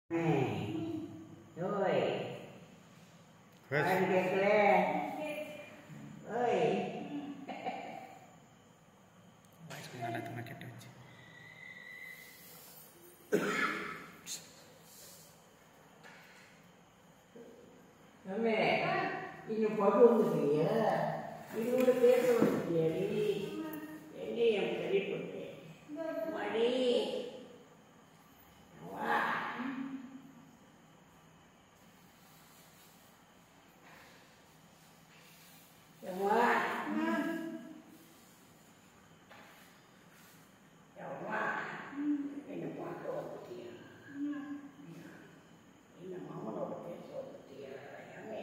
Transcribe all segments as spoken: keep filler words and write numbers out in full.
Rồi. Anh kẹt lên. Ơi. Sebenarnya tu nak kita uji. Mẹ, ini foto dia. Ini udah biasa jadi. Ini yang tadi putih. Mari. Wah. Semua. Semua. Ini foto dia. Ini mau lo biasa dia. Ya me.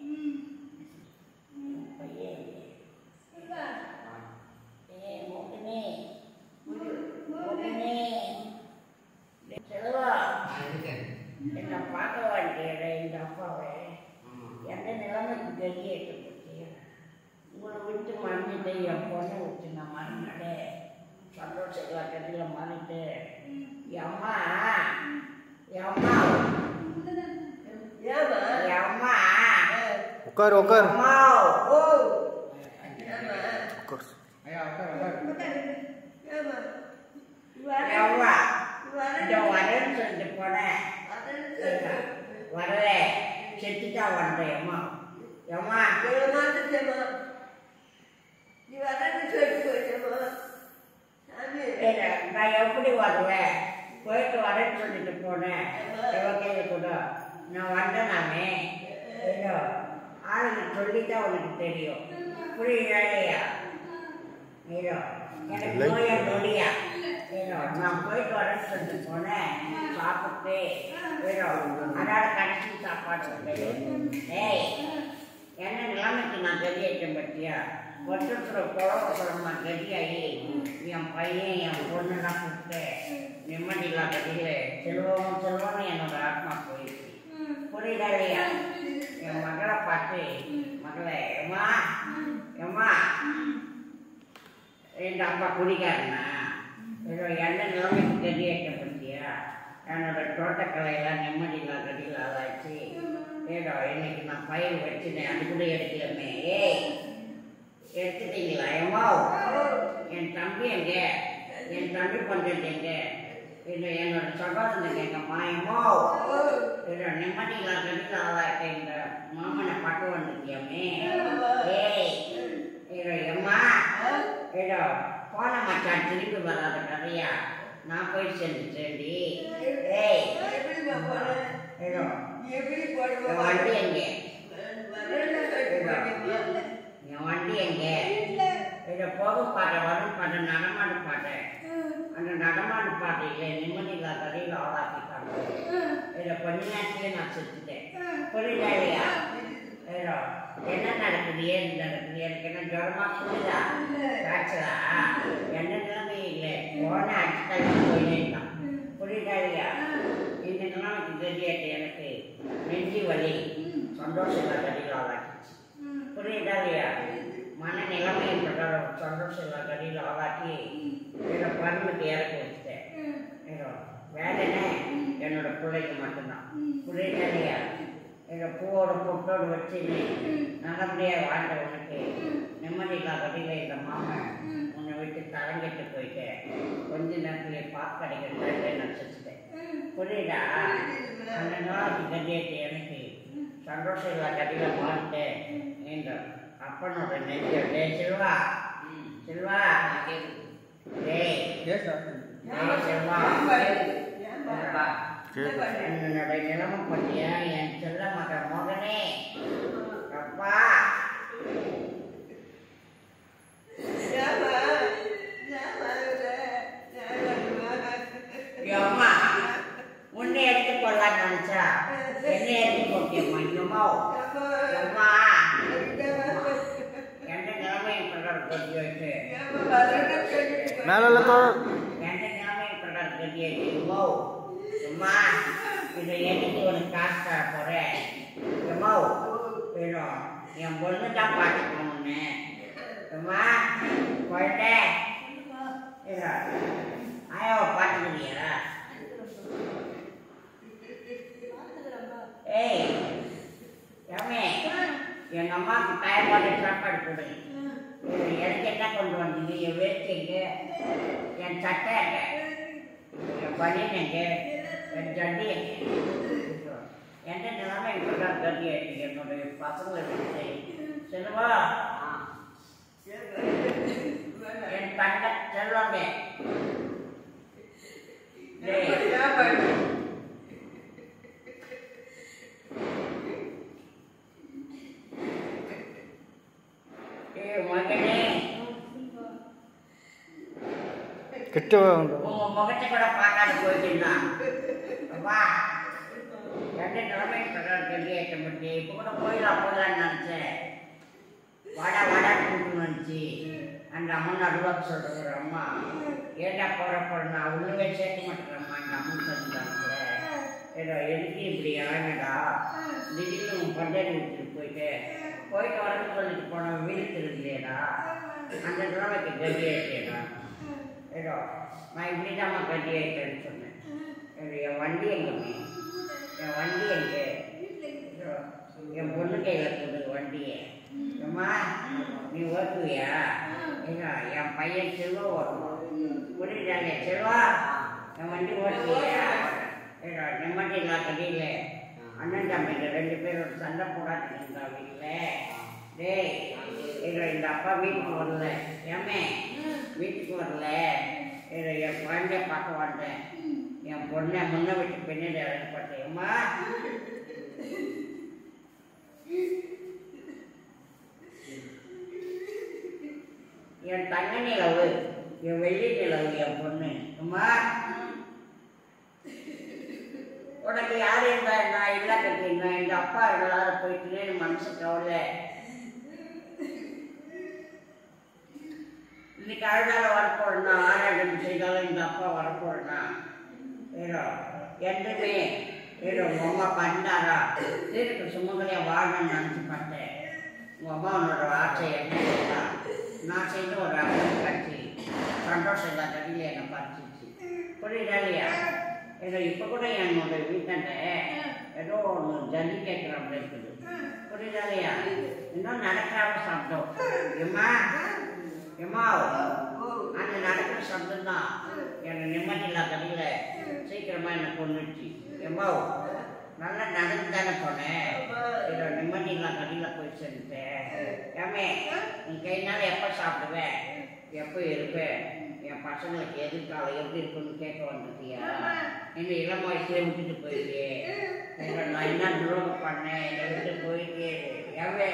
Ukar, ukar. Mau. Oh. Ukar. Ayo, ukar, ukar. Ya Allah. Jawaran sejepone. Ware. Setika wande ma. Ya ma. Ya ma te ma. Jawaran sejepone ma. Era, saya pudi warwe. Poitu ware sejepone. Ewa kaya kuda. Na wanda name. Era. ஆளுங்க சொல்லித்தான் உனக்கு தெரியும் புரியுதா இல்லையா ஏதோ எனக்கு நோயா நொடியா ஏதோ நான் போயிட்டு வரேன்னு சொல்லிட்டு போனேன் சாப்பிட்டு ஏதோ அதோட கடைசி சாப்பாடு ஏய் என்ன நிலைமைக்கு நான் தெரியிட்டேன் பற்றியா வருஷத்துல குழம்பு குழம்பா கதியாகி என் பையன் என் பொண்ணுலாம் கொடுத்து நிம்மதி இல்லாத செல்வம் செல்வம்னு என்னோட ஆத்மா போயிடுச்சு புரியுதா இல்லையா என் மகளை பார்த்து மகளே எம்மா எம்மா என் அப்பா குடிக்காருண்ணா ஏதோ என்ன நிலைமைக்கு தெரியட்ட பற்றியா என்னோட தோட்டக்கலையெல்லாம் நிம்மதி இல்லாத கடியில் ஆளாச்சு ஏதோ இன்னைக்கு நான் பயிர் வச்சுனேன் அது கூட எடுக்கலமே ஏய் எடுத்துட்டீங்களா எம்மா என் தம்பி எங்க என் தம்பி பண்ணுறது எங்க இது என்னோட சகோதரனுக்கு எங்கம்மா எம்மோ இது நிம்மதி இல்லாத கடியில் ஆளாட்ட இந்த மாமனை பட்டு வந்துட்டியாமே ஏய் இதோ எம்மா இதோ போன மச்சான் திருப்பி வராத கதையா நான் போய் செஞ்சுட்டேன்டி ஏய் இதோ என் வண்டி எங்க என் வண்டி எங்க இதை போகும் பாட்டை வரும் பாட்டை நடமாடு பாட்டை அந்த நடமாடு பாட்டையில் நிம்மதி இல்லாத கதையில் ஆளாக்கிட்டாங்க இதை கொஞ்ச நேரத்திலே நான் செஞ்சுட்டேன் புரியுதா இல்லையா ஏதோ என்ன நடக்குது ஏது நடக்குது எனக்கு என்ன ஜுரமா புரியுதா காய்ச்சலா என்ன நிலைமை இல்லை போன அடிச்சுட்டாங்க போயிட்டான் புரியுதா இல்லையா இந்த நிலைமைக்கு தெரியாது எனக்கு நெஞ்சி வலி சந்தோஷம் இல்லாத கதையில் ஆளாக்கிச்சு புரியுதா இல்லையா மன நிலைமை பிரகாரம் சந்தோஷம் இல்லாத கதையில் ஆளாக்கி ஏதோ பருவத்தை இறக்கி வச்சுட்டேன் ஏதோ வேதனை என்னோட பிள்ளைக்கு மட்டும்தான் புரியுதா இல்லையா ஏதோ பூவோட பொட்டோடு வச்சு நல்லபடியாக வாழ்ந்த உனக்கு நிம்மதி இல்லாத கதையில் இந்த மாமன் உன்னை விட்டு தரங்கிட்டு போயிட்டு கொஞ்ச நேரத்திலே பாக்கு கிடைக்கிறத நான் செஞ்சுட்டேன் புரியுதா அந்த நாளைக்கு கதையத்தை எனக்கு சந்தோஷம் இல்லாத கதையில் மாறிட்டேன் என்ற அப்பனோட நெஞ்ச டே செல்வா செல்வா டேய் செல்வா என்னுடைய நிலைமை பற்றியா என் செல்ல மக மகனே அப்பா அம்மா உன்னை எடுத்து கொள்ளலான்னு நினைச்சா என்னை எடுத்து போட்டியம்மா இன்னுமா அம்மா எந்த நிலைமை பிரகாரம் கட்டி வச்சு மேல எந்த நிலைமை பிரகாரம் கட்டி வச்சு அம்மா இதை எடுத்து உனக்கு காசு தர போகிறேன் அம்மா வேணும் என் பொண்ணு தான் பார்த்துக்கணும்னு அம்மா போயிட்டே ஆயாவை பார்த்துக்கிறியா எங்கள் அம்மாவுக்கு பயன்பாடு சாப்பாடு கொடு. எனக்கு என்ன கொண்டு வந்தீங்க? என் வேஸ்டிங்க, என் சட்டை எங்க, என் பனியன் எங்க, என் ஜட்டி எங்க? எந்த நிலைமை இப்பதான் கட்டி ஆயிடுச்சு என்னுடைய பசங்களை விட்டு. செல்வா, என் தங்க செல்வாங்க. மகனே, கிட்ட உங்க முகத்தை கூட பார்க்காத போயிட்டுருந்தான். வா, எந்த நிலைமை இப்பதான் கட்டி ஆயிட்ட முடியும். இப்போ கூட போயிடலாம் போயிடலான்னு நினைச்சேன். வாடா வாடா கூட்டு வந்துச்சு. அந்த அம்மா நடுவாக்கு சொல்ற ஒரு அம்மா, ஏட்டா போற போறா ஒண்ணுமே சேர்க்க மாட்டேங்கிறம்மா. அந்த அம்மா சொல்லிட்டாங்க, ஏதோ எதுக்கு இப்படி இறங்கடா, திடீர்னு உன் பண்டாடி விட்டுட்டு போயிட்டு போயிட்டு வரன்னு சொல்லிட்டு போன வீடு திருடலையடா, அந்த நிலைமைக்கு கட்டி ஆயிட்டேடா. ஏதோ நான் இப்படிதாம்மா கட்டி ஆயிட்டேன்னு சொன்னேன். என் வண்டி எங்கம்மே, என் வண்டி எங்க, என் பொண்ணு கையில் கொடு வண்டியை. அம்மா நீ ஓட்டுவியா? ஏன்னா என் பையன் செல்வா ஓட்டுவான். புரியுதாங்க செல்வா, என் வண்டி ஓட்டுவியா? ஏன்னா நிம்மதி இல்லா கடையில் அண்ணன் தம்பிங்க ரெண்டு பேரும் சண்டை போடாது இருந்தா வீட்டில். டேய், ஏதோ இந்த அப்பா வீட்டுக்கு வரல, ஏமே வீட்டுக்கு வரல, ஏதோ என் குழந்தைய பார்க்க வந்தேன், என் பொண்ணை முன்ன விட்டு பின்னாடி இறங்கப்பட்டேன். அம்மா என் தங்க நிலவு, என் வெள்ளி நிலவு, என் பொண்ணு. அம்மா உனக்கு யார் இருந்தா நான் இல்லை கட்டினா இந்த அப்பா எல்லாரும் போயிட்டுன்னு மனசு கவலை. இன்னைக்கு அழுதால வரப்போறா, ஆராய்ச்சி செய்தாலும் இந்த அப்பா வரப்போறா. ஏதோ எதுவுமே ஏதோ உங்க அம்மா பண்ணாரா திருக்க சுமங்கலையா வாழணும்னு நினச்சி பார்த்தேன். உங்கள் அம்மா உன்னோட ஆசை என்ன? நான் செய்த ஒரு அழகு காட்சி சந்தோஷம் இல்லா கடையில் என்னை பறிச்சிச்சு. புரியுதா இல்லையா? ஏதோ இப்போ கூட என்னோட வீட்டாண்ட ஏதோ ஒன்று ஜல்லி கேட்குற அப்படி இருக்குது. புரியுதா இல்லையா? இன்னும் நடக்காத சப்தம். எம்மா எம்மா அந்த நடக்கிற சப்தம் தான் எனக்கு நிம்மதி இல்லா கடையில் சீக்கிரமாக என்னை கொண்டுச்சு. எம்மா நல்லா நடந்து தானே போனேன், ஏதோ நிம்மதி இல்லா கடையில் போய் சேர்ந்துட்டேன். ஏமே உன் கையினால எப்போ சாப்பிடுவேன், எப்போ இருப்பேன், என் பசங்களுக்கு எதிர்காலம் எப்படி இருக்குன்னு கேட்க வந்துட்டியா? என்ன இளம் வயசுல விட்டுட்டு போயிட்டு நான் என்ன துரோகம் பண்ணேன், என்னை விட்டு போயிட்டு. ஏவே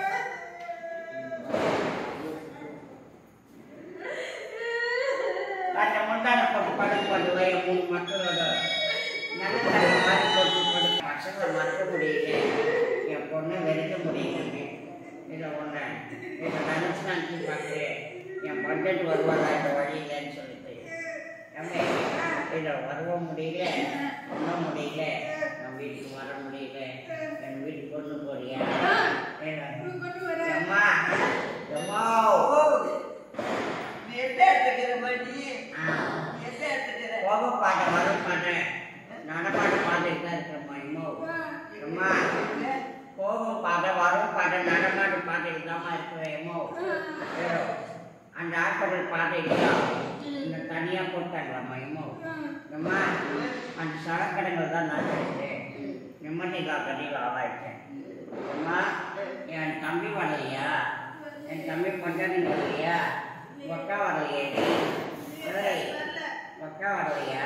அந்த முந்தான போட்டு படுத்து பண்ணுவேன். என் மூணு மக்களோட நல்ல தலை மாதிரி போட்டு படுத்து பசங்களை மறக்க முடியல, என் பொண்ணை வெறுக்க முடியல. இதை ஒன்று இதை நினச்சி நினச்சி பார்த்து என் பட்ஜெட் வருவாங்க இந்த வழி இல்லைன்னு சொல்லிட்டு ஏமே இதை வரவ முடியல, ஒன்றும் முடியல, நான் வீட்டுக்கு வர முடியல. என் வீட்டுக்கு கொண்டு போறியா? அம்மா அம்மா போக பாட்ட வரும் பாட்டேன், நடப்பாட்டு பாட்டுட்டு தான் இருக்கிறம்மா. இன்னும் அம்மா போகும் பாட்ட வரும் பாட்டை நடமாட்டு பாட்டுட்டு தான்மா இருக்கிறேன். எம்மோ அந்த ஹாஸ்பிட்டல் பாட்டையா இந்த தனியாக போட்டாங்களாம்மா. எம்மோ அம்மா அந்த சடக்கடைகள் தான் நான் கிடைச்சேன். நிம்மதிக்கா கடையில் ஆளாயிட்டேன். அம்மா என் தம்பி வரலையா? என் தம்பி பஞ்சாதி வரலையா? ஒக்கா வரலையே? ஒக்கா வரலையா?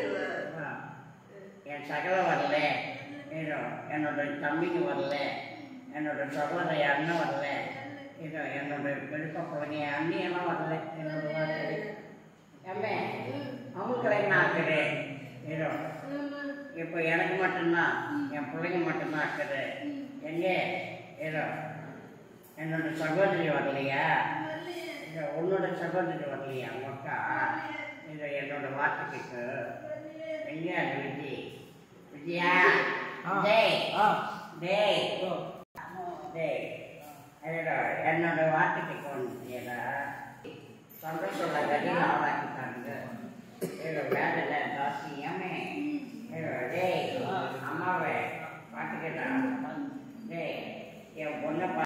என் சகல வரல, ஏதோ என்னோட தம்பிங்க வரல, என்னோட சகோதர அண்ணன் வரல, ஏதோ என்னோட பெருப்ப பிள்ளைங்க அண்ணியெல்லாம் வரல. என்னோட வார்த்தை ஏமே அவங்களுக்கு என்ன ஆக்குது? ஏதோ இப்போ எனக்கு மட்டும்தான், என் பிள்ளைங்க மட்டும்தான் ஆக்குது. எங்கே ஏதோ என்னோட சகோதரி வரலையா? ஏதோ உன்னோட சகோதரி வரலையா? மக்கா ஏதோ என்னோட வார்த்தைக்கு எங்கே அது விஜி? விஜயா டேய் டேய் டேய் ஏதோ என்னோட வார்த்தைக்கு வந்துட்டியடா. சந்தோஷம் கடையில் ஆளாக்கிட்டாங்க. ஏதோ வேலை ஜாஸ்தி. ஏமே ஏதோ டேய் அம்மாவை பார்த்துக்கிட்டா டேய் என் பொண்ணை